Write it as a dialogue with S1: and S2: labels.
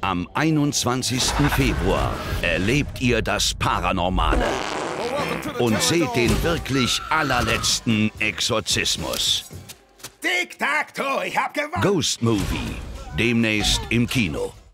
S1: Am 21. Februar erlebt ihr das Paranormale und seht den wirklich allerletzten Exorzismus.
S2: Tic-Tac-Toe, ich hab gewonnen!
S1: Ghost Movie, demnächst im Kino.